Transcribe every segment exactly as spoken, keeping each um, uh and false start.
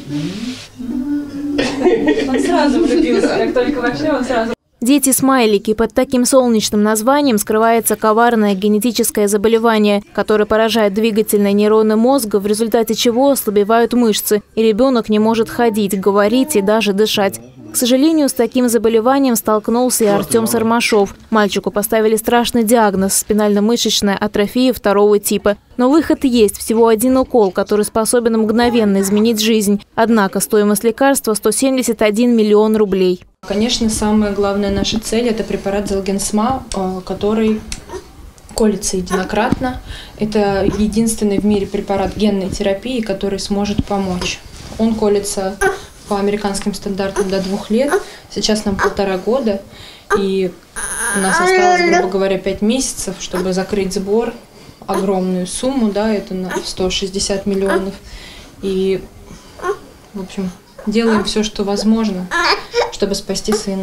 Он сразу влюбился, как только вошли, он сразу... Дети-смайлики. Под таким солнечным названием скрывается коварное генетическое заболевание, которое поражает двигательные нейроны мозга, в результате чего ослабевают мышцы, и ребенок не может ходить, говорить и даже дышать. К сожалению, с таким заболеванием столкнулся и Артем Сармашов. Мальчику поставили страшный диагноз – спинально-мышечная атрофия второго типа. Но выход есть – всего один укол, который способен мгновенно изменить жизнь. Однако стоимость лекарства – сто семьдесят один миллион рублей. Конечно, самая главная наша цель – это препарат Золгенсма, который колется единократно. Это единственный в мире препарат генной терапии, который сможет помочь. Он колется по американским стандартам до двух лет. Сейчас нам полтора года, и у нас осталось, грубо говоря, пять месяцев, чтобы закрыть сбор. Огромную сумму, да, это на сто шестьдесят миллионов. И, в общем, делаем все, что возможно, чтобы спасти сына.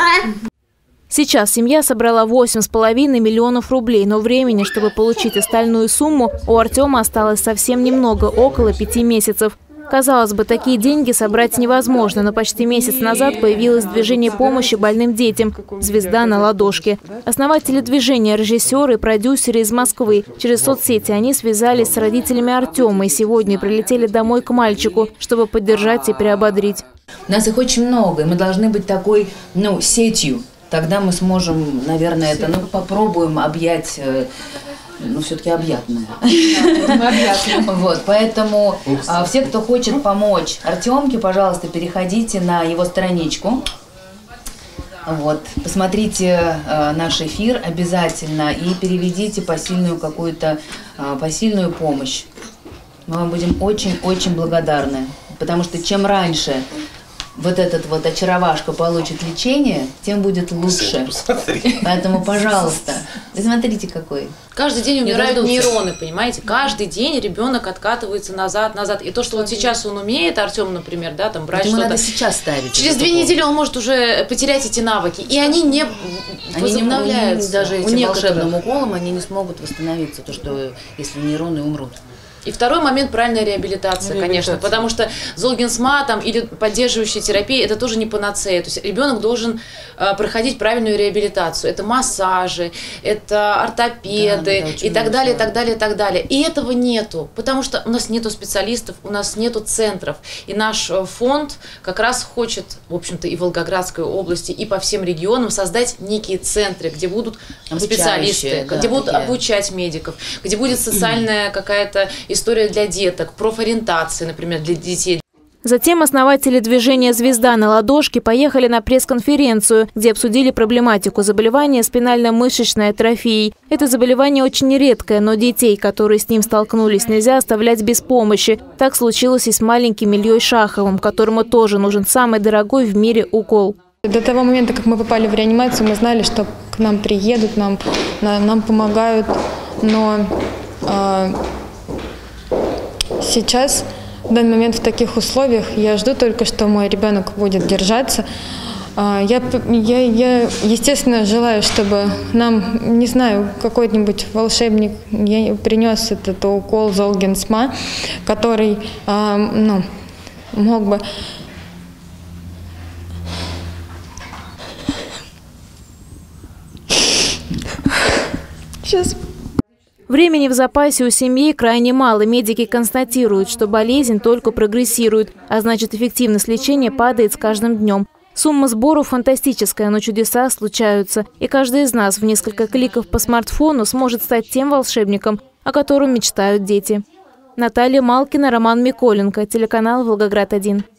Сейчас семья собрала восемь с половиной миллионов рублей, но времени, чтобы получить остальную сумму, у Артема осталось совсем немного, около пяти месяцев. Казалось бы, такие деньги собрать невозможно, но почти месяц назад появилось движение помощи больным детям «Звезда на ладошке». Основатели движения, режиссеры и продюсеры из Москвы. Через соцсети они связались с родителями Артема и сегодня прилетели домой к мальчику, чтобы поддержать и приободрить. У нас их очень много, и мы должны быть такой, ну, сетью. Тогда мы сможем, наверное, это, ну, попробуем объять... Ну, все-таки объятная. Вот, поэтому а, все, кто хочет помочь Артемке, пожалуйста, переходите на его страничку. Вот, посмотрите а, наш эфир обязательно и переведите посильную какую-то а, посильную помощь. Мы вам будем очень-очень благодарны, потому что чем раньше вот этот вот очаровашка получит лечение, тем будет лучше. Поэтому, пожалуйста, смотрите какой. Каждый день умирают нейроны, понимаете? Каждый день ребенок откатывается назад, назад. И то, что вот сейчас он умеет, Артем, например, да, там брать что-то. Надо сейчас ставить. Через две недели он может уже потерять эти навыки. И они не возобновляются. Даже этим волшебным уколом они не смогут восстановиться, то, что если нейроны умрут. И второй момент – правильная реабилитация, конечно, потому что Золгенсма там, или поддерживающая терапия – это тоже не панацея. То есть ребенок должен э, проходить правильную реабилитацию. Это массажи, это ортопеды, да, и так далее, и так далее, и так далее. И этого нету, потому что у нас нету специалистов, у нас нету центров. И наш фонд как раз хочет, в общем-то, и в Волгоградской области, и по всем регионам создать некие центры, где будут специалисты, да, где будут такие. обучать медиков, где будет социальная какая-то история для деток, профориентации, например, для детей. Затем основатели движения «Звезда на ладошке» поехали на пресс-конференцию, где обсудили проблематику заболевания спинально-мышечной атрофией. Это заболевание очень редкое, но детей, которые с ним столкнулись, нельзя оставлять без помощи. Так случилось и с маленьким Ильей Шаховым, которому тоже нужен самый дорогой в мире укол. До того момента, как мы попали в реанимацию, мы знали, что к нам приедут, нам, нам помогают, но... Э Сейчас, в данный момент, в таких условиях, я жду только, что мой ребенок будет держаться. Я, я, я естественно, желаю, чтобы нам, не знаю, какой-нибудь волшебник принес этот укол Золгенсма, который, ну, мог бы... Сейчас... Времени в запасе у семьи крайне мало. Медики констатируют, что болезнь только прогрессирует, а значит, эффективность лечения падает с каждым днем. Сумма сборов фантастическая, но чудеса случаются. И каждый из нас в несколько кликов по смартфону сможет стать тем волшебником, о котором мечтают дети. Наталья Малкина, Роман Миколенко, телеканал «Волгоград один».